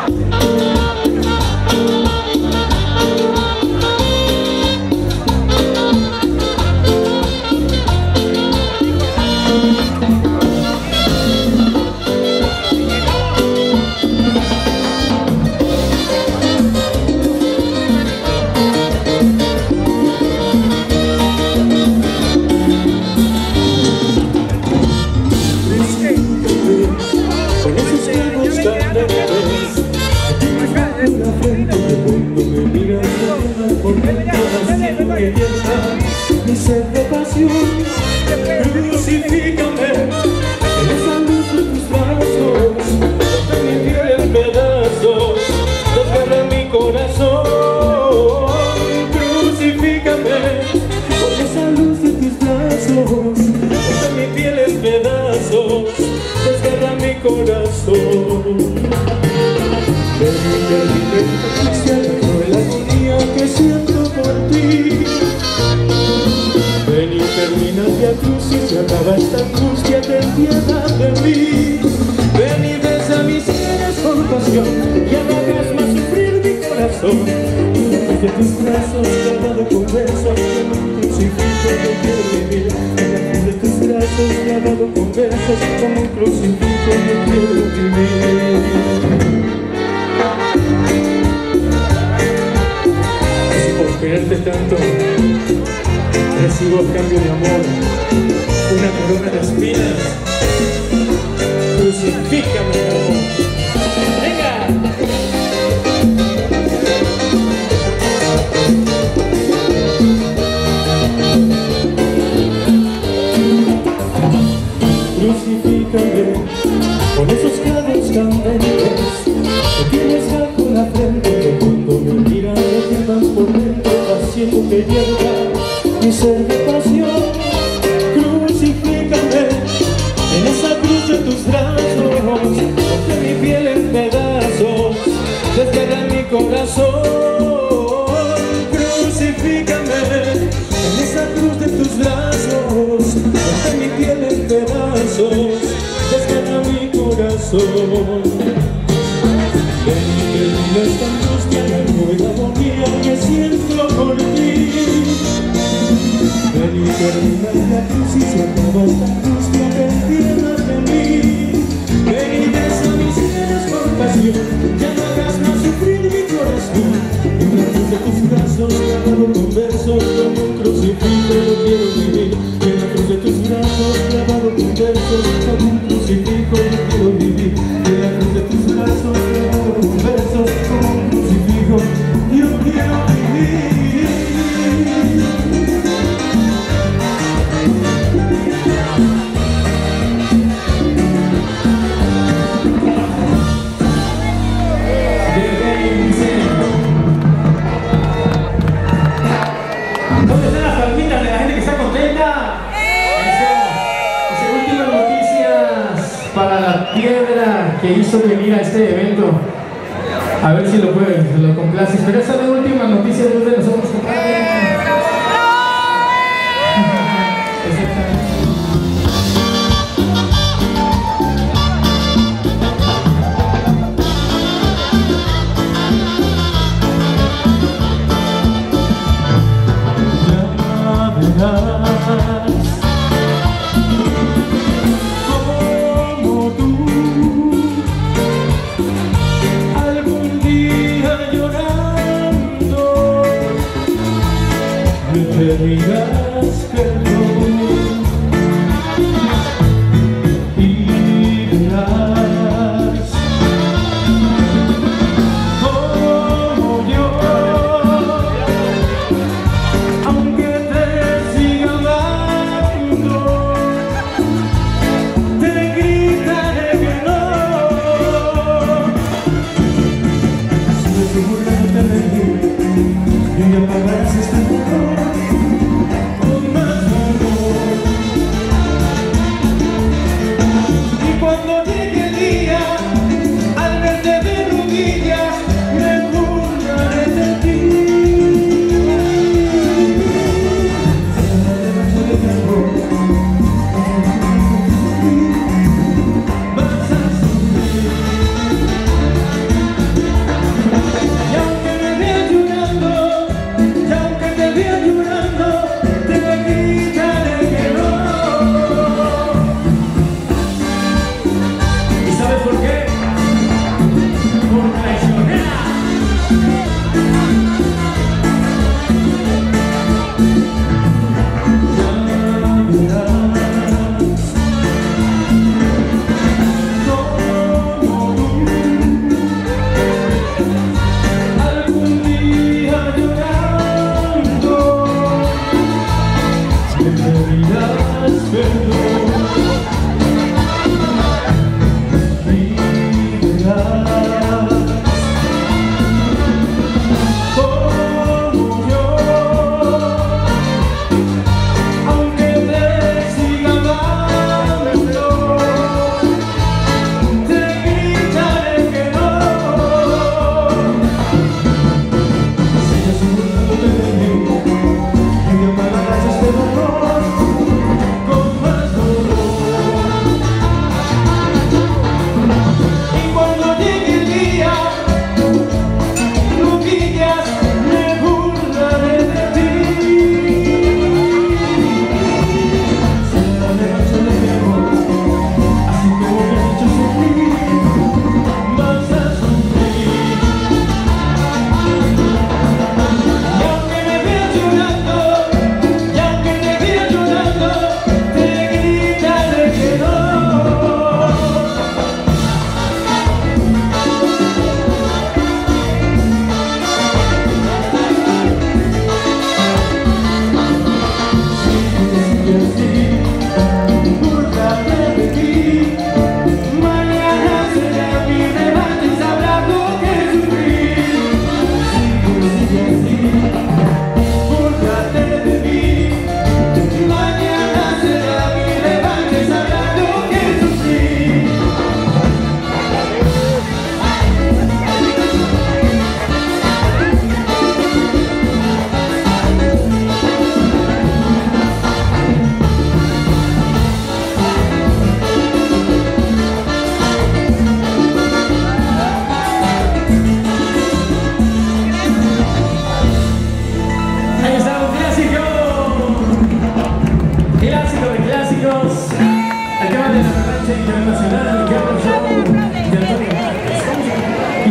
Mi sed de pasión, crucifícame en esa luz de tus brazos, de mi piel en pedazos, desgarra mi corazón. Crucifícame con esa luz de tus brazos, de mi piel en pedazos, desgarra mi corazón. Ven y termina la agonía que siento por ti. Ven y termina la cruz y se acaba esta angustia, ten piedad de mí. Ven y besa mis sienes con pasión, ya no hagas más sufrir mi corazón. De tus brazos clavado con besos, como un crucifijo yo quiero vivir. De tus brazos clavado con besos, como un crucifijo yo quiero vivir. Por quererte tanto, recibo a cambio de amor una corona de espinas. Crucifícame, mi amor. ¡Venga! Crucifícame con esos clavos candentes que tienes bajo la frente, que cuando me miras me quemas por dentro, haciendo que hierva mi ser de pasión. Crucifícame en esa cruz de tus brazos, rompe mi piel en pedazos, desgarra mi corazón. Crucifícame en esa cruz de tus brazos, rompe mi piel en pedazos, desgarra mi corazón. Ven y termina esta angustia, la nueva agonía que siento por ti. Ven y termina la cruz y se acaba esta angustia, ten piedad de mí. Ven y besa mis sienes con pasión, ya no hagas más sufrir mi corazón. En la cruz de tus brazos, clavado con besos, como un crucifijo yo quiero vivir. En la cruz de tus brazos, clavado con besos, como un crucifijo yo quiero vivir. En la cruz de tus brazos, clavado con besos, como un crucifijo yo quiero vivir. ¿Dónde están las palmitas de la gente que está contenta? Esas últimas noticias para la piedra que hizo venir a este evento. A ver si lo complaces. Pero esa es la última noticia de nosotros, compadre. Como tú algún día llorando me pedirás perdón y verás como yo, aunque te siga amando, te gritaré que no. Si me asegurarte de mí y apagarse este motor, con más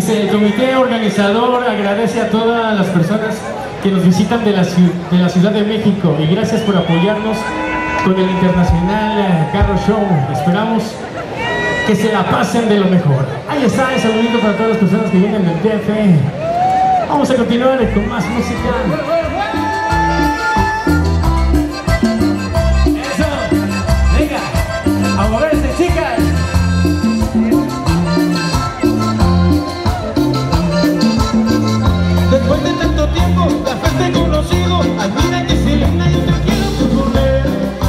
el comité organizador agradece a todas las personas que nos visitan de la Ciudad de México y gracias por apoyarnos con el Internacional Carro Show. Esperamos que se la pasen de lo mejor. Ahí está el saludito para todas las personas que vienen del DF. Vamos a continuar con más música. Eso, venga, a moverse, chicas. Después de tanto tiempo, la fe te he conocido. Ay, mira que si linda, yo te quiero proponer.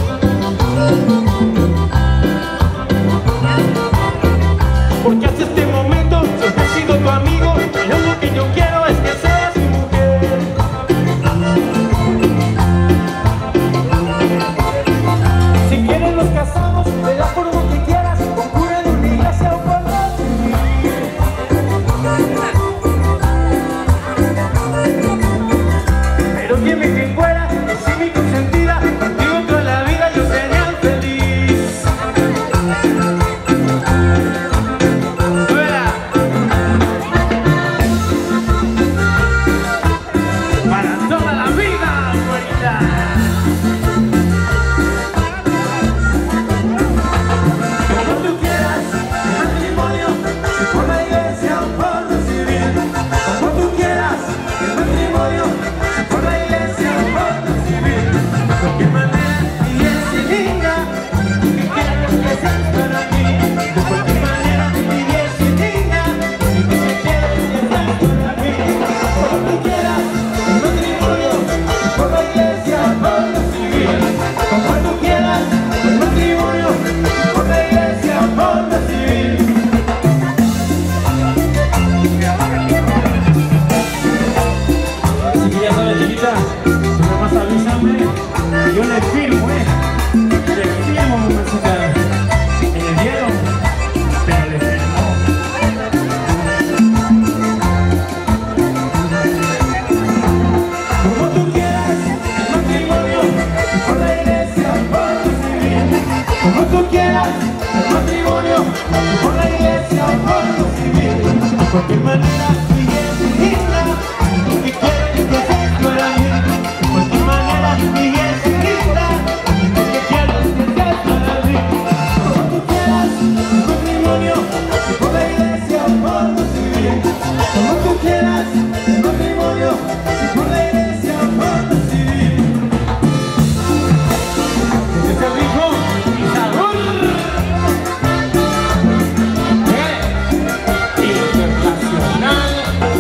Porque hasta este momento siempre he sido tu amigo, pero lo que yo quiero es que seas mi mujer. Si quieres nos casamos de la forma que quieras, con cura de una iglesia o por la civil. Pero dime que fuera, que si mi consentida, contigo toda la vida yo sería feliz. ¡Fuera! Para toda la vida, güerita. Como tú quieras, el matrimonio, si por la iglesia o por lo civil. Como tú quieras, el matrimonio, si por la iglesia o por lo civil. De cualquier manera, mi linda, que quieres que seas para mí. De cualquier manera, mi linda, que quieres que seas para mí. Como tú quieras, el matrimonio, si por la iglesia o por lo civil. Como tú quieras, el matrimonio, si por la iglesia o por lo civil. Así que ya sabes, chiquita, tú nomás avísame y yo le firmo, le firmo, mamacita, en el hielo, pero le firmo. Como tú quieras, el matrimonio, y por la iglesia o por lo civil. Como tú quieras, el matrimonio, y por la iglesia o por lo civil. De cualquier manera, mi linda, que quieres que seas para mí. De cualquier manera, mi linda, que quieres que seas para mí. Como tú quieras, el matrimonio, y por la iglesia o por lo civil. Como tú quieras, el matrimonio, y por la iglesia o por lo civil. Que se rico y sabor. Internacional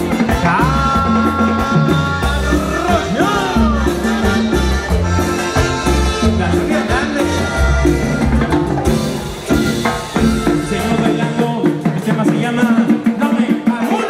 Carro Show. La lluvia grande. Seguimos bailando. Este tema se llama Dame Amor.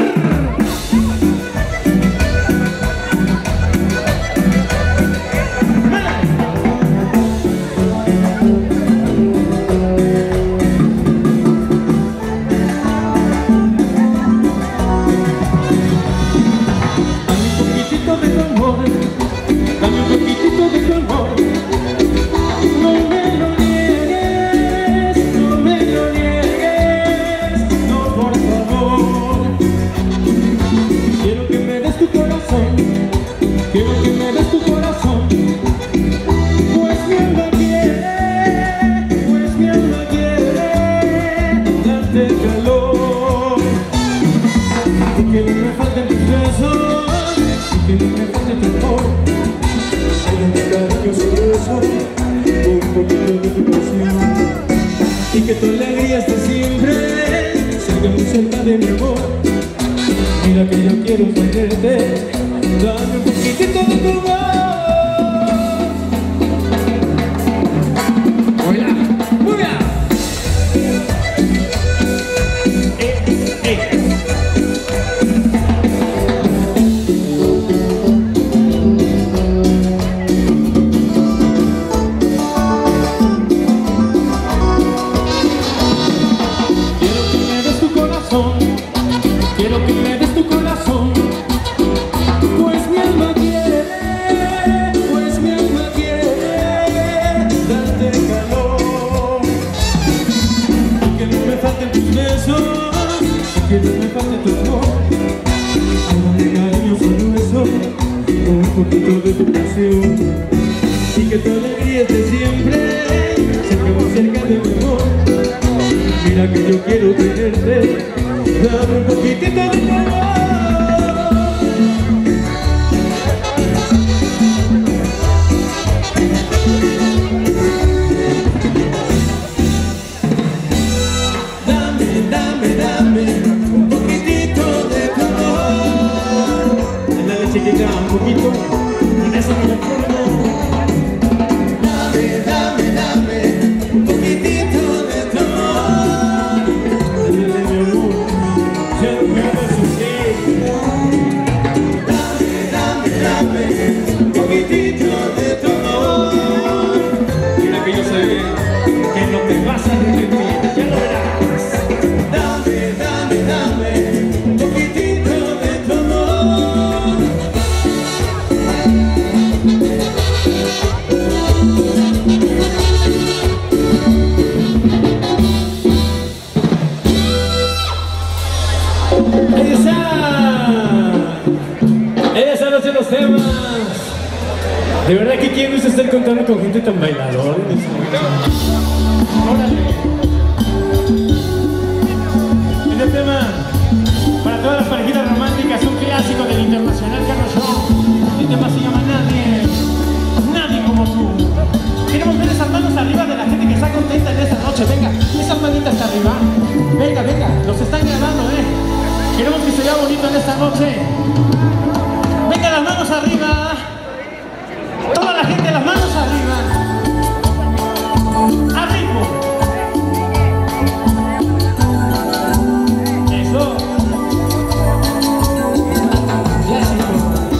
Dame un poquitito de tu amor, dame un poquitito de tu amor. No me lo niegues, no me lo niegues, no por favor. Quiero que me des tu corazón, quiero que me des tu corazón. Pues mi alma quiere darte calor. Y que no me falten tus besos, y que no me falte tu amor. Dame cariño sabroso, un poquito de tu pasión. Y que tu alegría esté siempre cerca, muy cerca de mi amor. Mira que yo quiero tenerte, dame un poquitito de tu amor. Hola, ¡buena! Quiero que me des tu corazón, quiero que me des tu corazón. Pues mi alma quiere Dame un poquitito de tu amor. Dame un poquitito de tu amor. Ándale, chiquita, un poquito. En esa me la pongo. Dame un poquitito de tu amor. Ándale, mi amor, ya no me hagas sufrir. Dame un poquitito de tu amor. Mira que yo sé que no te vas a arrepentir, ya lo verás. Dame un poquitito de tu amor. Ahí está. Esas son los temas. De verdad que quién gusta estar contando con gente tan bailadora. Órale. Este tema para todas las parejitas románticas, un clásico del Internacional Carro Show. Este tema se llama Nadie como tú. Queremos ver esas manos arriba de la gente que está contenta en esta noche. Venga, esas manitas arriba. Venga, los están grabando, Queremos que se vea bonito en esta noche. Venga, las manos arriba. Toda la gente, las manos arriba. Arriba. Eso. Clásico.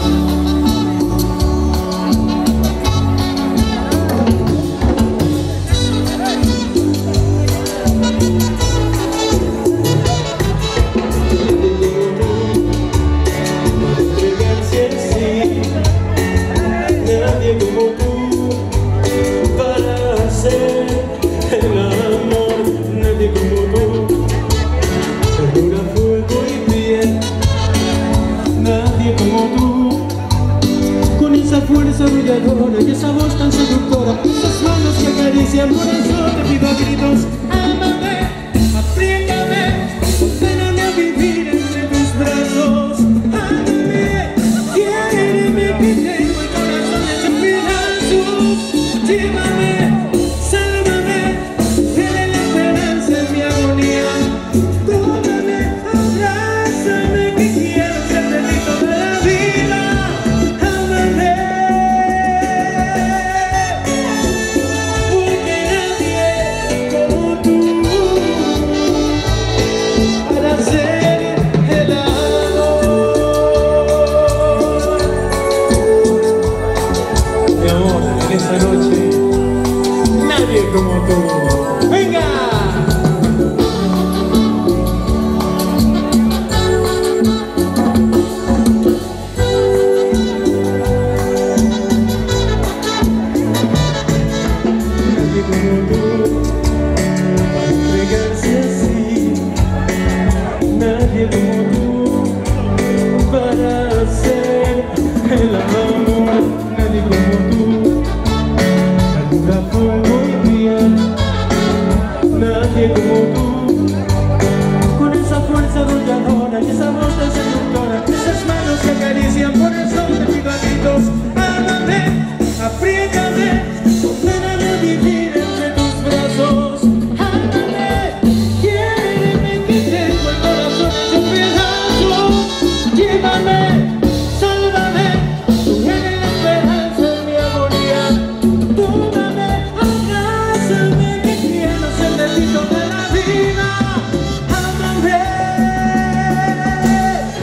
Nadie como tú para hacer el amor, nadie como tú, ternura, fuego y piel, nadie como tú, con esa fuerza arrolladora y esa voz tan seductora, esas manos que acarician, por eso te pido a gritos, ámame, apriétame, ordéname a vivir entre tus brazos, ámame, quiéreme que tengo el corazón hecho pedazos, llévame, sálvame, dale la esperanza en mi agonía, tómame, abrázame, que quiero ser delito de la vida, ámame, porque nadie como tú para ser el amor. Mi amor, en esta noche, nadie como tú. ¡Venga! Nadie como tú para entregarse así. Nadie como tú para hacer el amor. Nadie como tú, ternura, fuego y piel. Nadie como tú, con esa fuerza arrolladora y esa voz tan seductora, esas manos que acarician, por eso te pido a gritos, ámame, apriétame, ordéname a vivir entre tus brazos, ámame, quiéreme que tengo el corazón hecho pedazos, llévame, sálvame, tú eres la esperanza en mi agonía, tómame, abrázame, que quiero ser delito de la vida, ámame,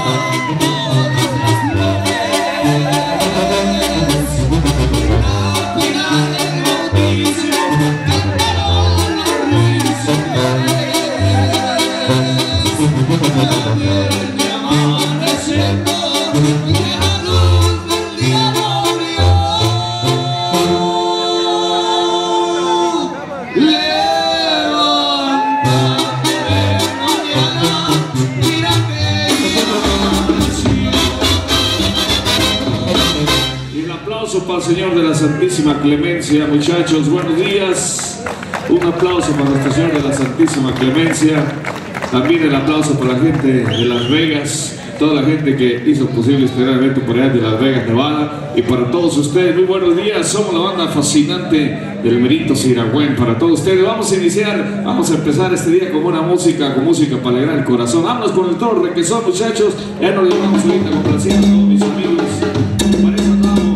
Para el Señor de la Santísima Clemencia, muchachos, buenos días. Un aplauso para nuestro Señor de la Santísima Clemencia. También el aplauso para la gente de Las Vegas, toda la gente que hizo posible este gran evento por allá de Las Vegas, Nevada. Y para todos ustedes, muy buenos días. Somos la banda fascinante del Merito Siragüen. Para todos ustedes, vamos a empezar este día con buena música, con música para alegrar el corazón. Vámonos con el Toro Requesón, muchachos. Ya nos llevamos ahorita complaciendo a todos mis amigos. Para eso andamos.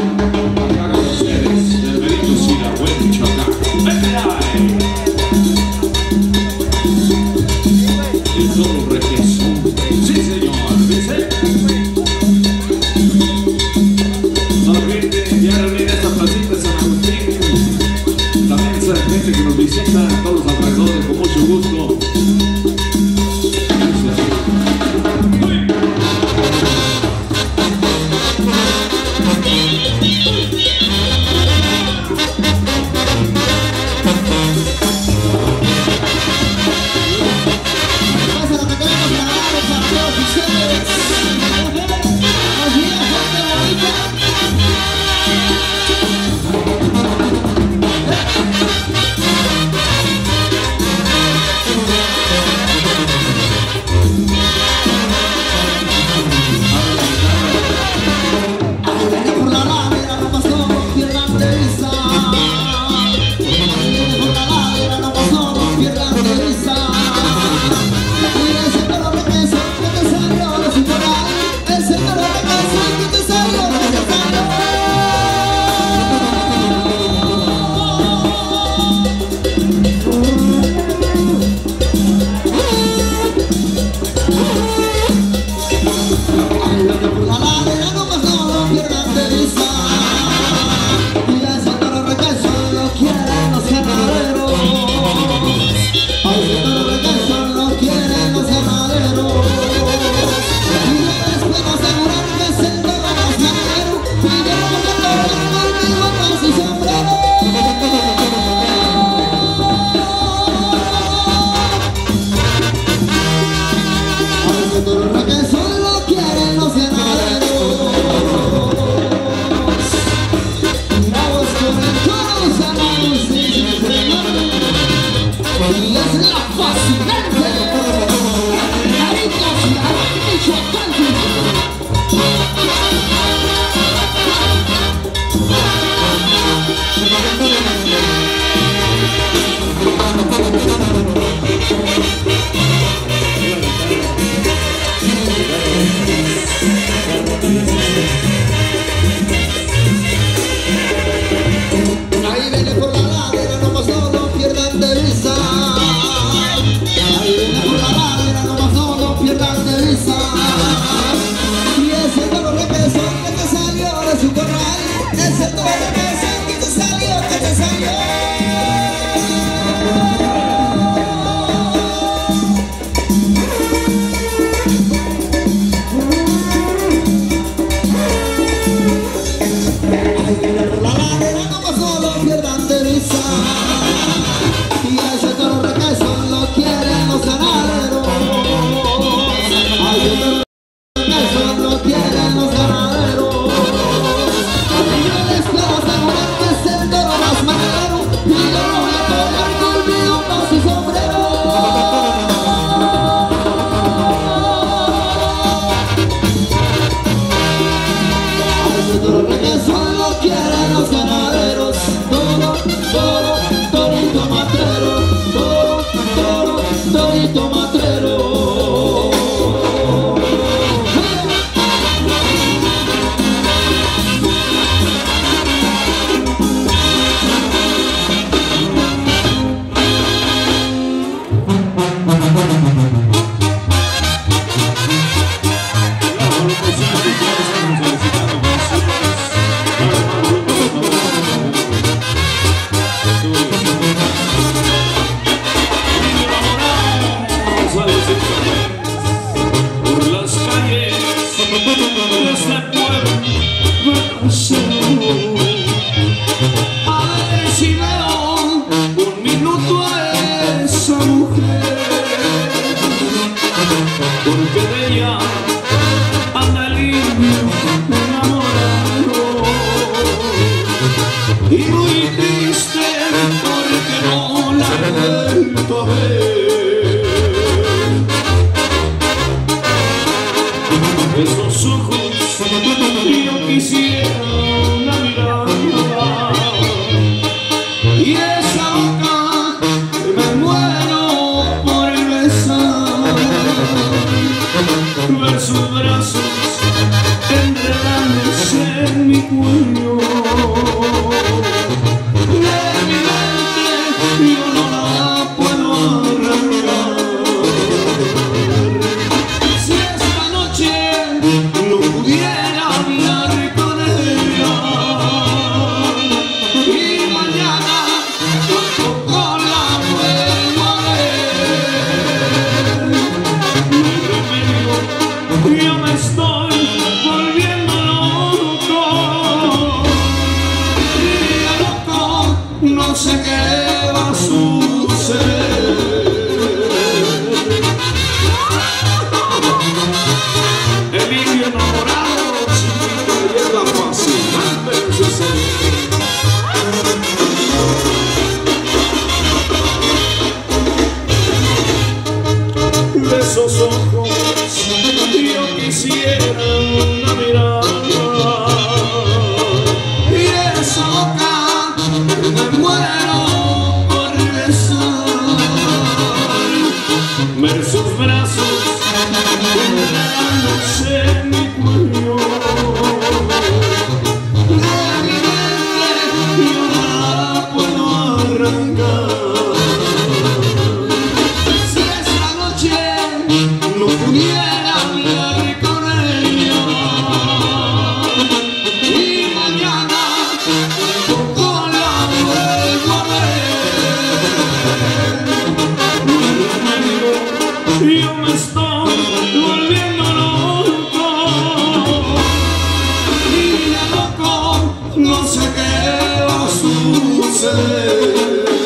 Sí, señor, dice. Toda la gente ya reunida en esta placita de San Agustín. También esa gente que nos visita, todos los alrededores, con mucho gusto. de esos ojos yo quisiera una mirada, y esa boca me muero por besar, ver sus brazos enredados en mi cuello, de mi mente yo no la puedo arrancar. No pudiera hablar con ella, y mañana poco la vuelvo a ver. Yo me estoy volviendo loco, y de loco no sé qué va a suceder.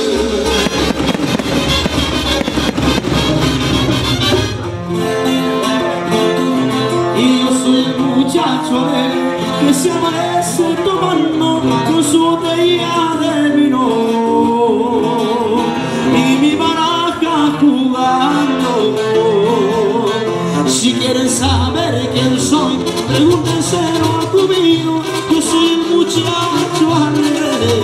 Muchacho que se amanece tomando con su botella de vino y mi baraja jugando. Si quieren saber quién soy, pregúntenselo a tu vino. Yo soy el muchacho alegre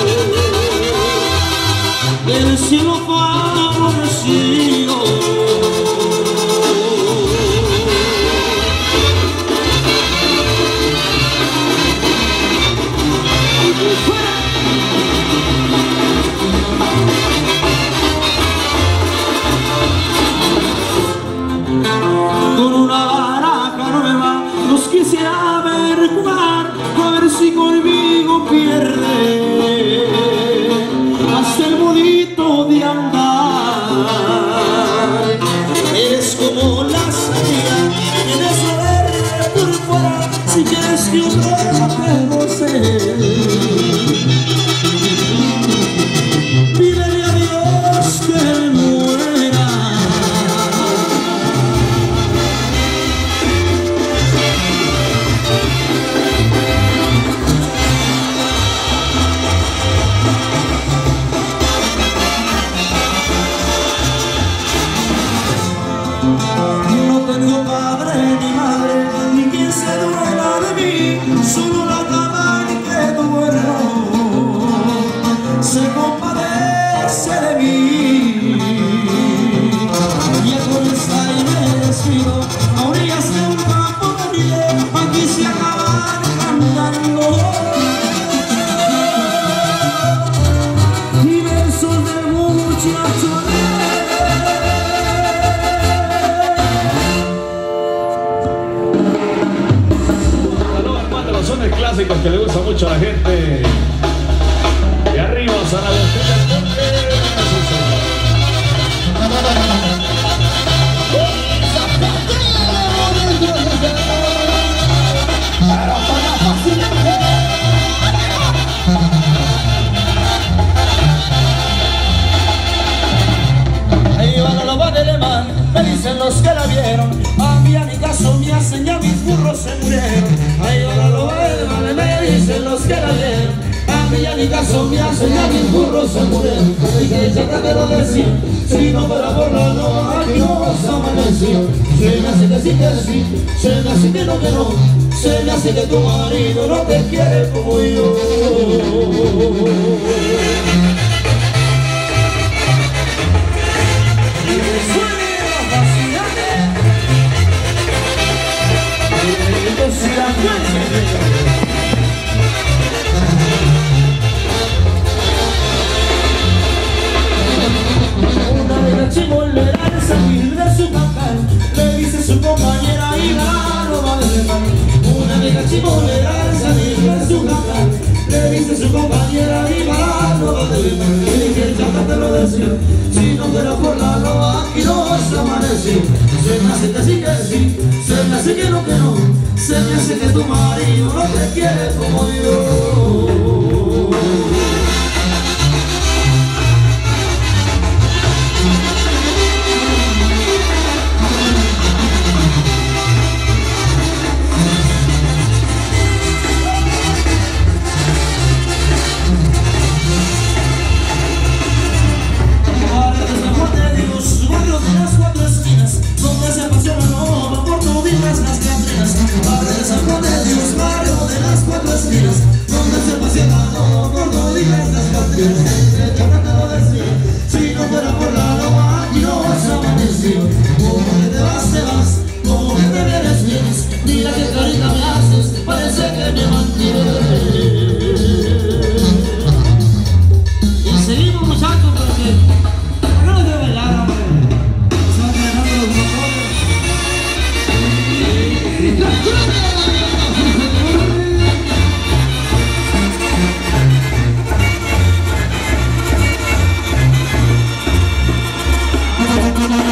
del cielo favorecido. Con una baraja nueva los quisiera ver jugar, a ver si conmigo pierde hasta el bonito de andar. Eres como la estrella, tienes verde por fuera, si quieres que un día te goce. Pídele a Dios que muera. No tengo padre ni madre, ni quien se duela de mí, solo la cama en que duermo se compadece de mí. Y a comenzar y me despido a orillas de un campo de miel, aquí se acaban cantando y versos de muchacho. Son el clásico que le gusta mucho a la gente. Y arriba, Sara Botella. Ahí van a la va de alemán, me dicen los que la vieron. A mí a mi caso me hacen, ya mis burros se murieron. Ahí van a la va de alemán, me dicen los que la vieron. A mí a mi caso me hacen, ya mis burros se murieron. Y que ya te lo decía, si no fuera por la noche aquí nos amaneció. Se me hace que sí que sí, se me hace que no, se me hace que tu marido no te quiere como yo. Una vez la chibolera al salir de su cantar le dice su compañera y la no va de mal. Una vez la chibolera al salir de su cantar le dice su compañera y la no va de mal. Y que ya te lo decía, si no fuera por la loba aquí nos amaneció. Se me hace que sí que sí, se me hace que no, se me hace que tu marido no te quiere como yo.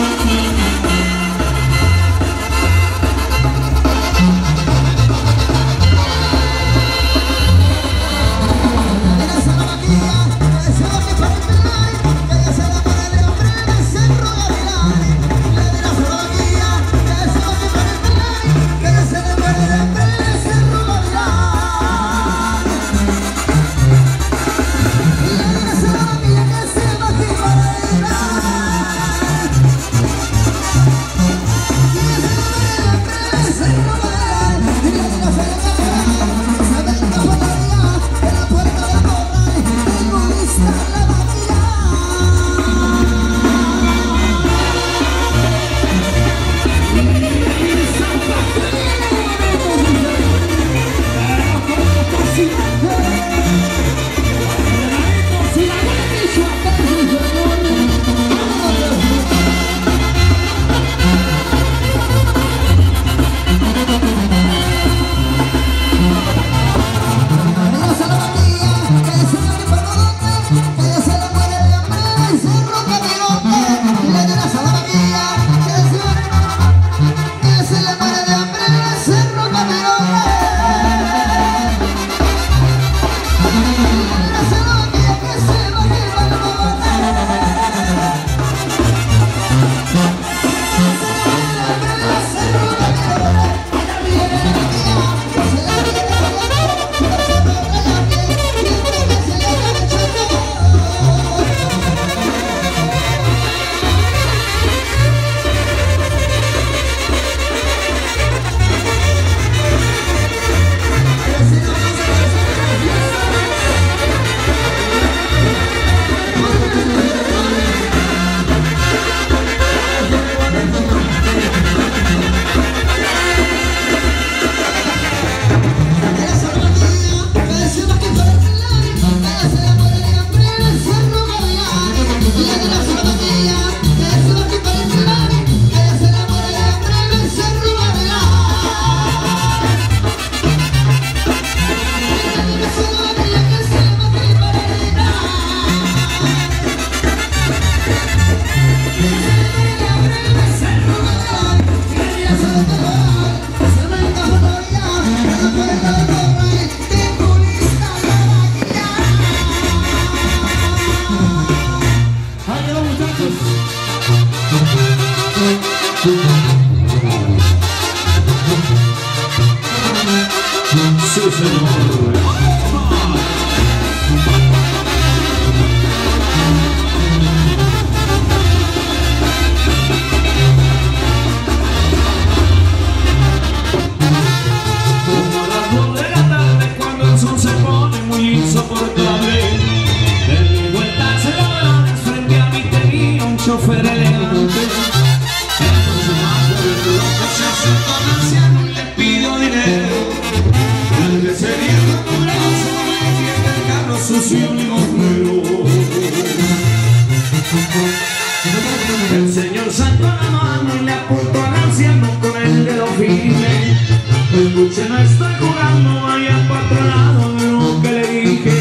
El señor sacó la mano y le apuntó al anciano con el dedo firme. Escuche, no estoy jugando, vaya para otro lado de lo que le dije.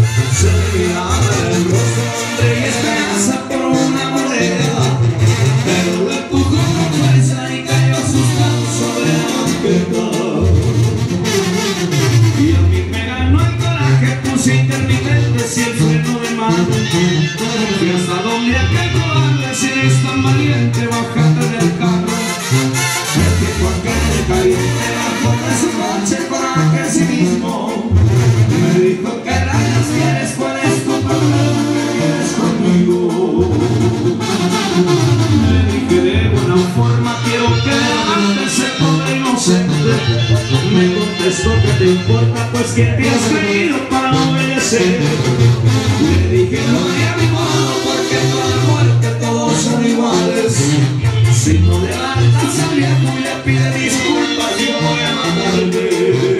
Se le miraba el rostro, hombre, y esperanza por una moneda, pero lo empujó con fuerza y cayó asustado sobre la banqueta. Y a mí me ganó el coraje, puse intermitentes y el freno de mano. Y hasta donde aquel cobarde, si eres tan valiente, bájate del carro. El tiempo aquel caliente bajó de su coche coraje a sí mismo. Me dijo que rayos quieres, cuál es tu problema, que quieres conmigo. Le dije de buena forma, quiero que levantes ese pobre inocente. Me contestó que te importa, pues que te has creído para obedecer. Le dije no hay a mi modo, porque toda muerte todos son iguales. Si no levantas al viejo y le pide disculpas, yo voy a matarte.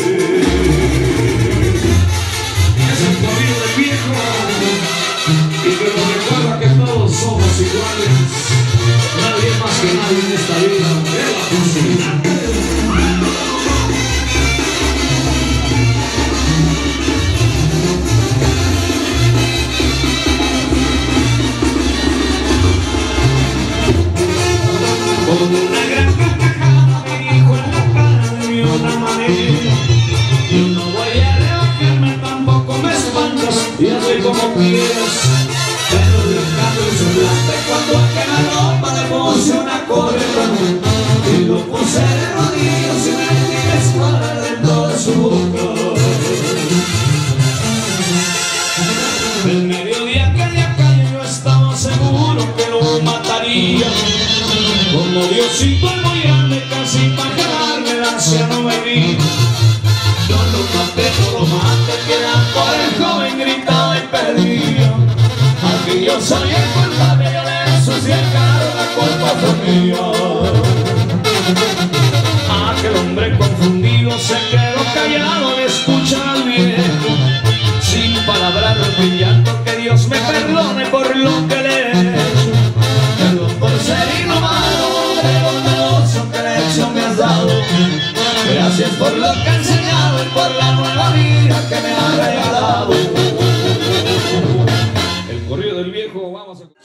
Es el corrido del viejo y que nos recuerda que todos somos iguales. Nadie más que nadie en esta vida es la posibilidad. la corta y lo puse de rodillas y me tiré espada dentro de su boca. El mediodía que de calle yo estaba seguro que lo mataría. Como Diosito es muy grande casi para quedarme el anciano baby. Yo lo maté, no lo maté, que era por el joven gritaba y pedía. Aquí yo soy el culpable, yo le ensucié el carro, la culpa fue mía. Aquel hombre confundido se quedó callado al escuchar al viejo, sin palabras brillando, que Dios me perdone por lo que le he hecho. Perdón por ser inhumano, de bondadoso que lección me has dado. Gracias por lo que he enseñado y por la nueva vida que me ha regalado. El corrido del viejo, vamos a...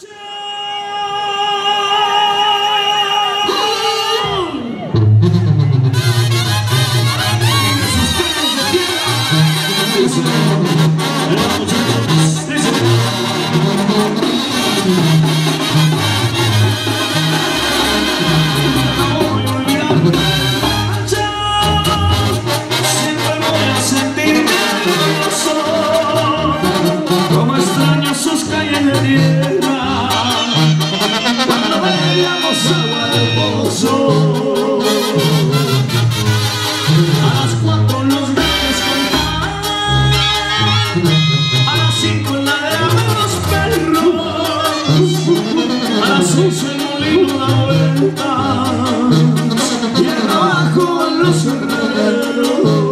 Como extraño sus calles de tierra, cuando bebíamos agua del pozo. A las 4 los grandes cantaban, a las 5 en la de los perros, a las 6 el molino da vueltas y el trabajo en los herreros.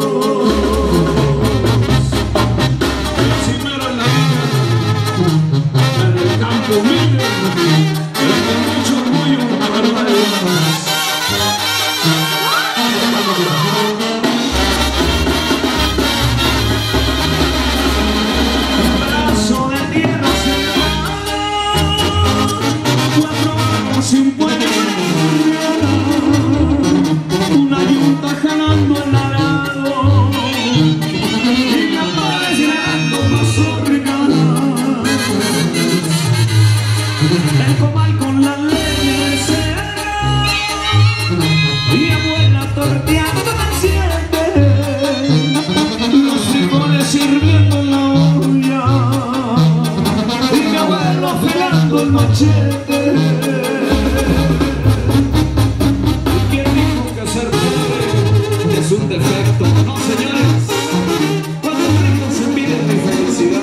Humilde, pero con mucho orgullo, la verdad de un pedazo de tierra sin mar, 4 años sin puente, una yunta jalando el arado y capaz llegando mazorca. El comal con la leche y abuela torteando paciente, los frijoles hirviendo en la olla y mi abuelo afilando el machete. ¿Y quién dijo que ser pobre es un defecto? No, señores, cuando ricos se piden mi felicidad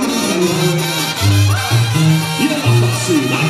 y en la facilidad.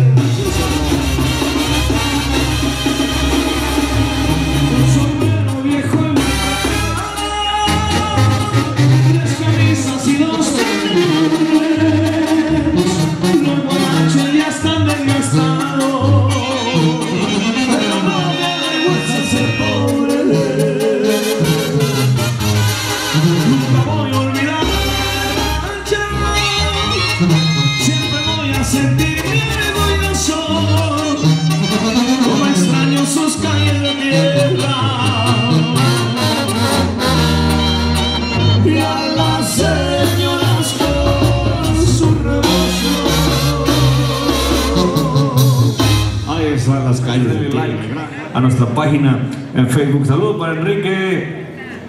Las calles de like a nuestra página en Facebook. Saludos para Enrique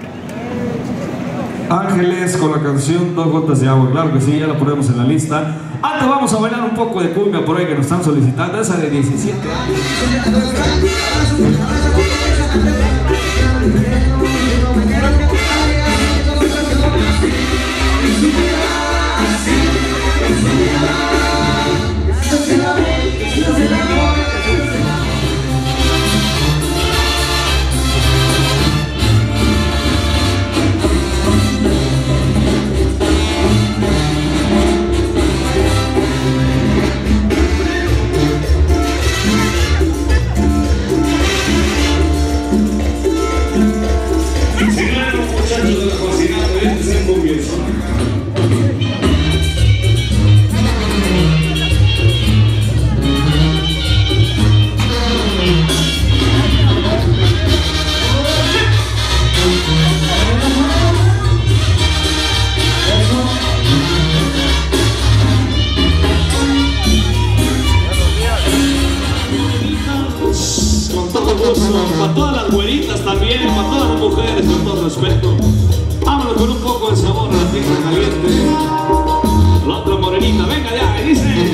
Ángeles con la canción 2 gotas de agua. Claro que sí, ya la ponemos en la lista. Antes vamos a bailar un poco de cumbia por ahí que nos están solicitando, esa de 17 años. gracias, con todo gusto. Para todas las güeritas también, para todas las mujeres, con todo respeto. Vámonos con un poco de sabor a la tierra caliente. La otra morenita, venga ya, y dice...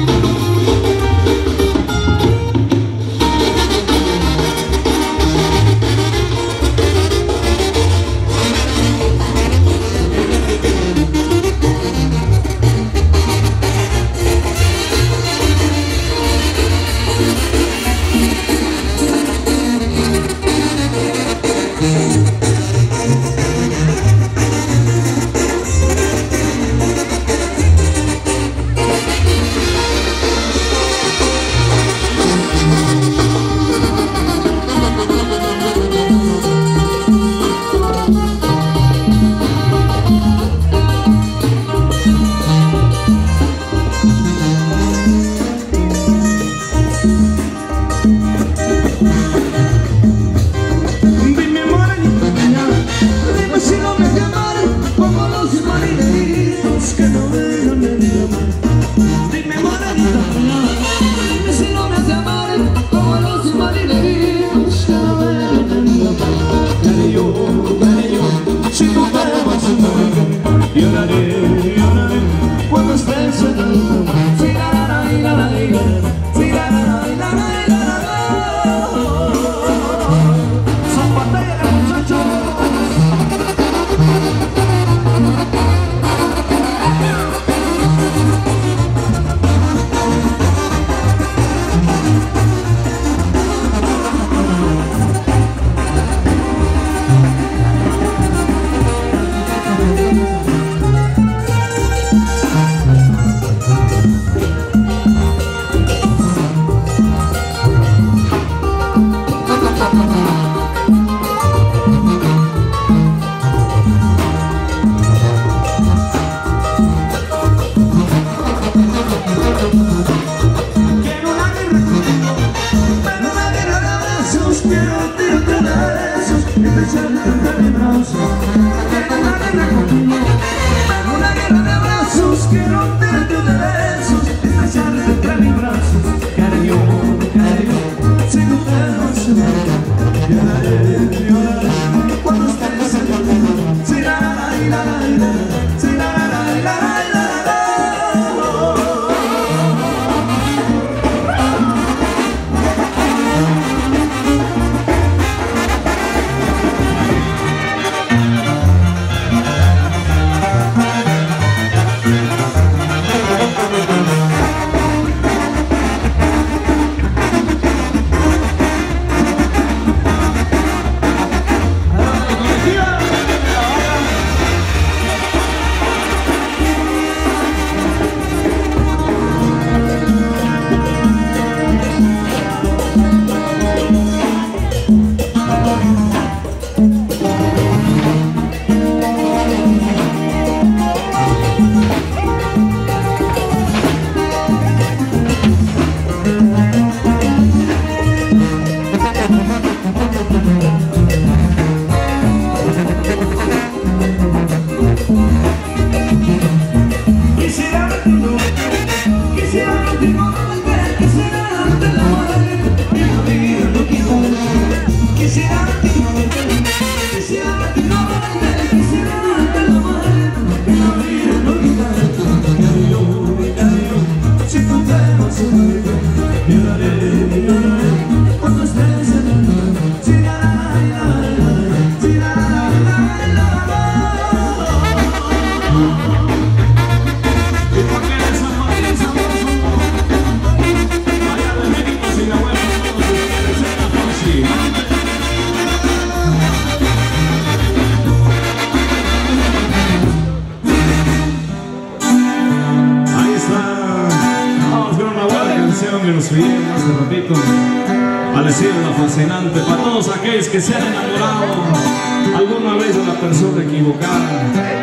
Que nos pidieron hace ratito, Alessandra Fascinante, para todos aquellos que se han enamorado alguna vez de la persona equivocada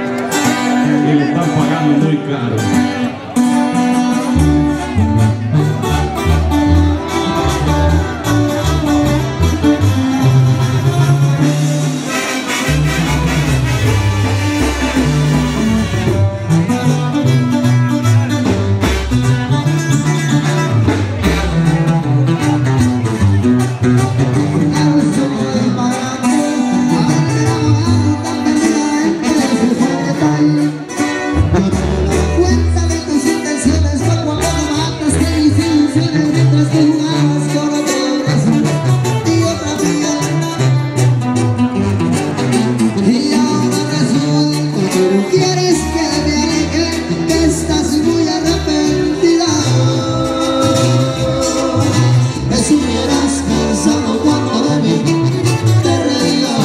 y le están pagando muy caro. has pensado cuando de mí te reías.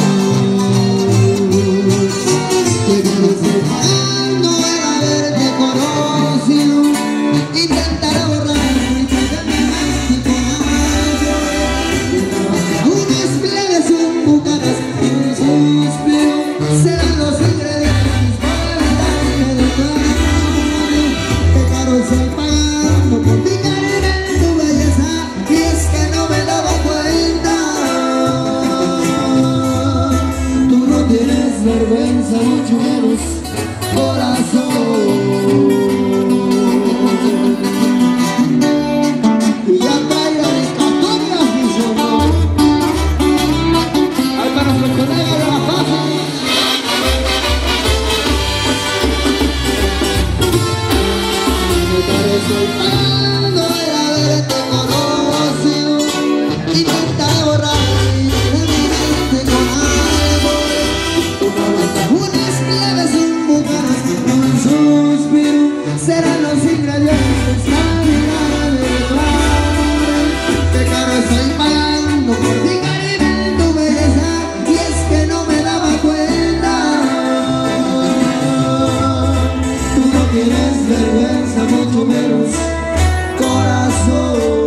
Que no estoy pagando el haberte conocido. Intentaré borrarte de mi mente con algo. Unas plebes son bucanas y un suspiro serán los ingredientes para darme de tu amor. Que caro estoy pagando por ti caer en tu belleza, y es que no me daba cuenta. Tú no tienes vergüenza, mucho menos corazón. Y ya traigo dedicatorias, mi señor. Ahí para nuestros colegas de la fase. Me parece pagando el haberte conocido. Intentaré borrar de mi mente con algo. Unas plebes son bucanas y un suspiro serán los ingredientes para mirarme de tu amor. Que caro estoy pagando por ti caer en tu belleza, y es que no me daba cuenta. Tú no tienes vergüenza, mucho menos corazón.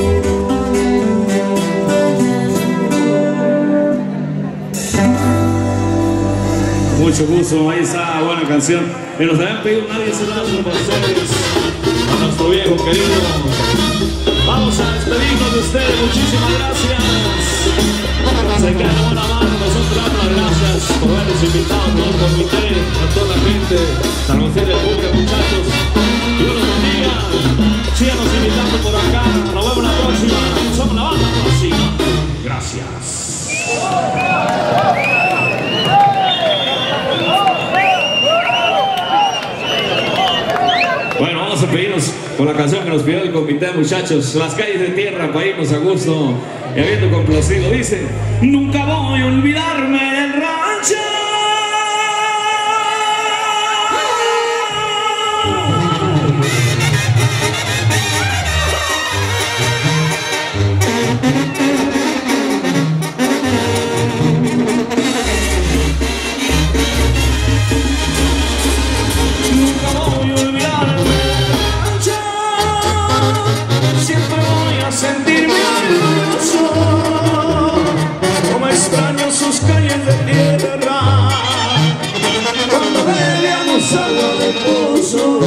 Mucho gusto, ahí está, buena canción. Y nos habían pedido nadie se da por ustedes, a nuestro viejo querido. Vamos a despedirnos de ustedes, muchísimas gracias. Se queda en buena mano, nosotros damos las gracias por habernos invitado a todo el comité, a toda la gente, a conocer el público, muchachos. Dios los bendiga, síganos invitando por acá, nos vemos la próxima, somos la banda próxima. Gracias. Bueno, vamos a pedirnos con la canción que nos pidió el comité, muchachos. Las calles de tierra para irnos a gusto y habiendo complacido. Dice: nunca voy a olvidarme del rancho. Nunca voy a olvidarme del rancho. Siempre voy a sentirme orgulloso. Como extraño sus calles de tierra, cuando bebíamos agua de pozo.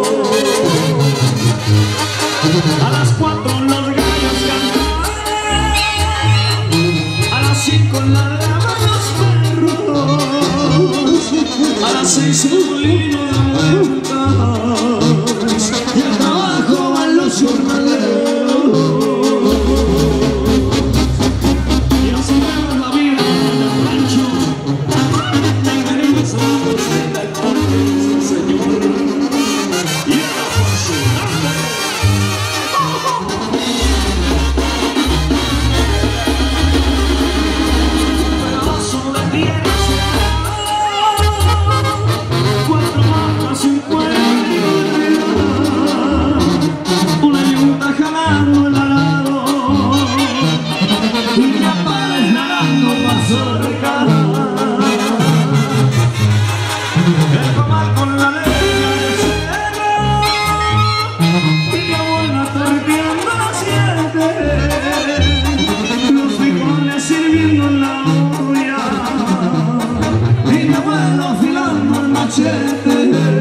A las 4 los gallos cantaban, a las 5 ladraban los perros, a las 6 un molino de vueltas, y al trabajo van los jornaleros. Y así vemos la vida en el rancho, tenemos ojos en el norte, Señor, y era fascinante. Un pedazo de tierra, 4 vacas y un pueblo, una yunta jalando el arado, y ya pares nadando paso recada. El comal con la leña del cerro, y mi abuela torteando las 7, los frijoles sirviendo en la olla, y mi abuelo afilando el machete.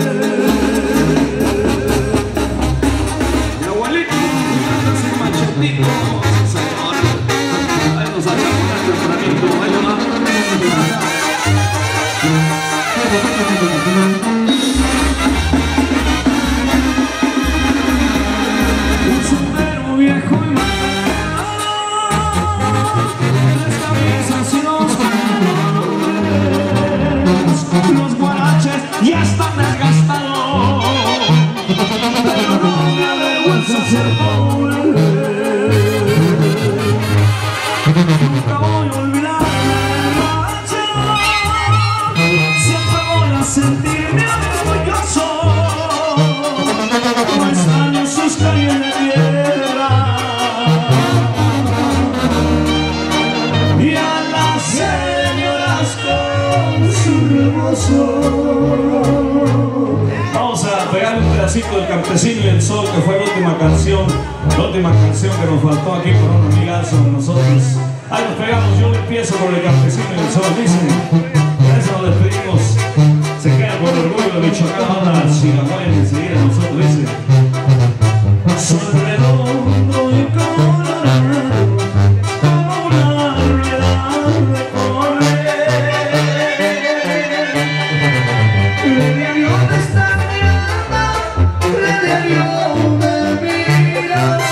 Mi abuelito afilando ese machetito, señor. Ahí nos sacamos el tempranito, ahí va. Un sombrero viejo y marcado, 3 camisas y 2 pantalones. Los guaraches ya están desgastados, pero no me avergüenza ser pobre. Nunca voy a olvidarme del rancho, siempre voy a sentirme orgulloso. Como extraño sus calles de tierra, Vamos a pegar un pedacito del Campesino y el Sol, que fue la última canción que nos faltó aquí por un amigazo de nosotros. Ahí nos pegamos, yo empiezo con el Campesino y el Sol, dice. Por eso nos despedimos. Se queda con orgullo de Michoacán, ahora si la pueden enseguida nosotros, dice. Sol redondo y colorado, como una rueda recorre. De diario me estás mirando, de diario me miras,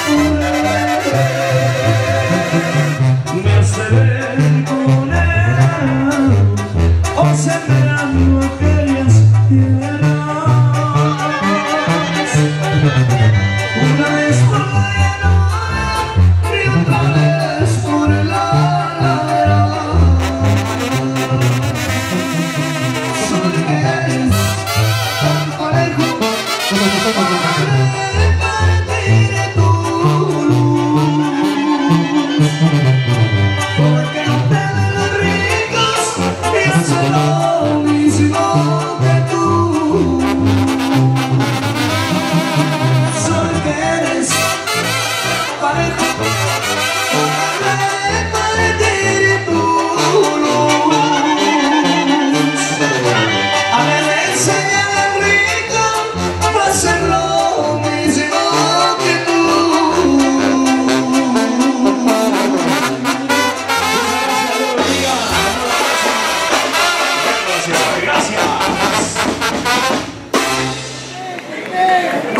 me hace ver con él, observando aquellas piedras. Una vez por la llanura y otra vez por la ladera. Sol que eres tan parejo para repartir tu luz, porque no te ven los ricos y hacen lo mismo que tú. Sol que eres parejo para repartir tu luz. A ver, enseñan al rico a hacer lo mismo que tú. Gracias.